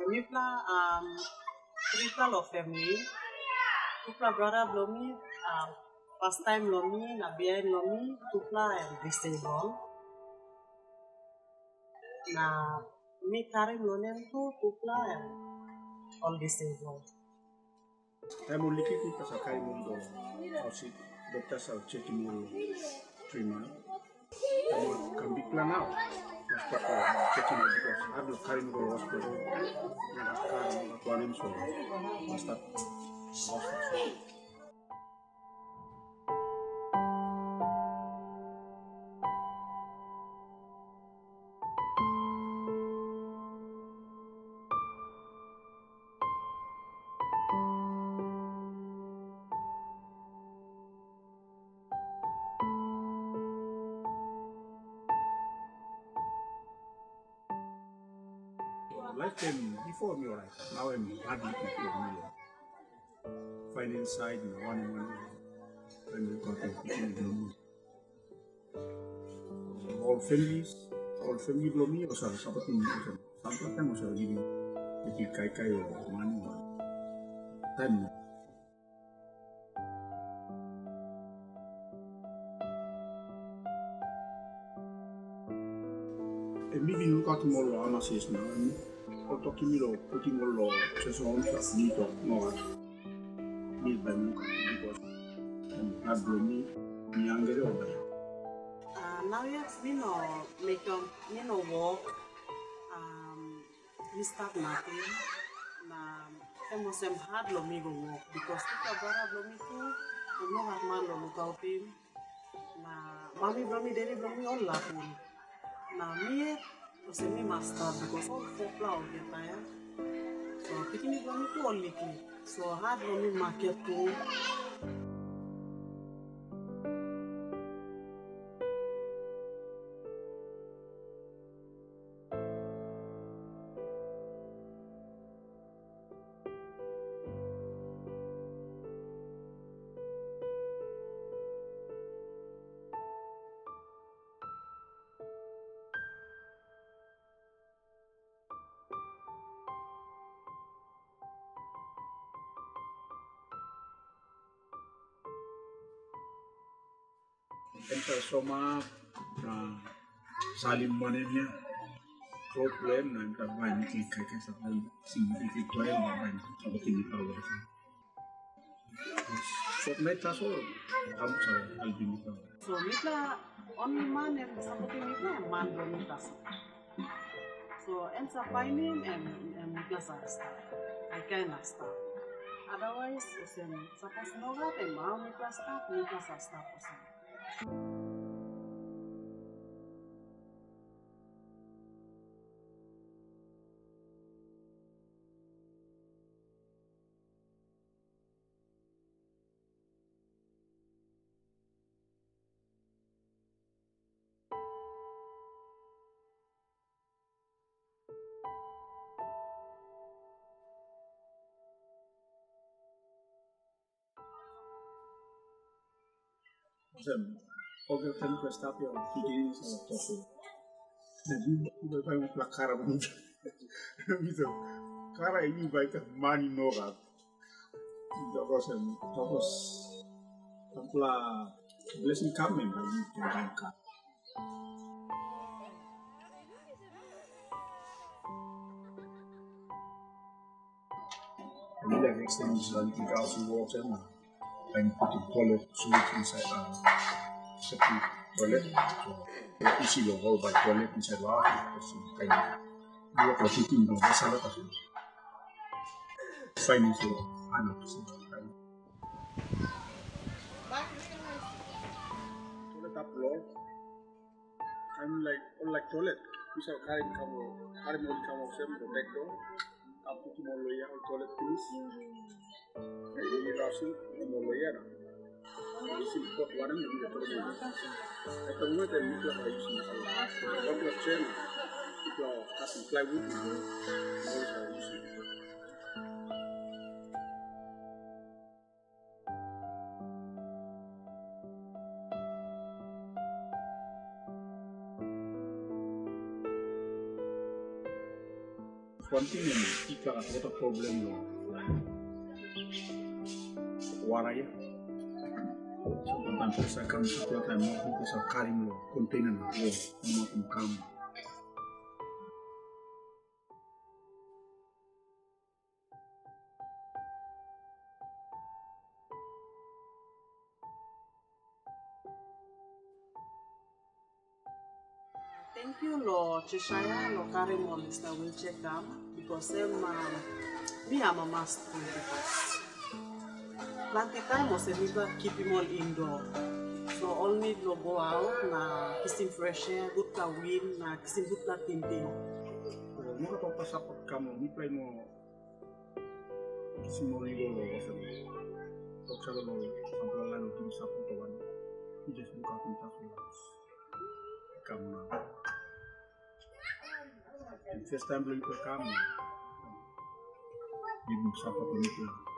Mipla triple of family. Tupla brother blomi, first time lomi, na behind lomi, tupla and disabled. Na mi karim lonem tu tupla and all disabled. I'm only looking for a kind of house. Doctors are checking me 3 months. I can be plan now. That's what I'm checking it because I have no carrying go hospital. I have planning so I start hospital. Lifetime before me, right now I'm hardly people me. Finding side in one and content all family blow me or something. Sometimes also giving the kai or money or time. And maybe you got tomorrow, I'm saying now. Or talking me or putting all just on plus need or no need by me because I'm blow me younger or Now yes, me no walk. We start nothing. Na almost hard lo me go walk because kita bara lo me too. No hard man lo look out him. Na mommy bro me, daddy bro me all laughing. Na me was me must start because all 4 plow get tired. So picking me bro me too all licky. So hard lo me market too. Enter soma salim manenya problem na mtabani kika sababu si toya mtabani abaki ni power fortnight taso kamu sa albini power so mita only man and something mita man do mita so ends up finding and mita start I cannot stop otherwise suppose no that and now mita stop Oggi tengo questa più figurina sono troppo. Dove fai un placcara bonito. Capito? Cara ini baik mani nora. Terus templa blessing kami bagi mereka. Ini lagi ekstensi dari 3,000 watt sama. And put the toilet suite inside separate toilet. So easy to hold by toilet inside the house. You are thinking of the salad as well. Finding so 100%. Toilet up floor. I'm like toilet. Bisa carry come off them the back door. Up to tomorrow ya toilet please. Ini langsung mau bayar. Simpot warna juga terus. Ketemu dan mikir lagi sih. Kalau chain, kalau kasih plywood, harus lagi sih. one thing if you have a problem, waraya. Sometimes saya akan setelah time mau bisa karim lo kontainer lo mau kamu. Thank you lo Cheshire lo karim all this na will check them because me am a master because plenty time was never keep him all indoor. So all need to go out na kissing fresh air, good ka wind na kissing good ka tinting. Mo ka pa support kamu ni play mo kissing mo ligo lo sa mo. Talk sa lo sampai lalu tim support kawan. Just buka pintas lo. Kamu na. First time belum ke kamu. Ibu support ni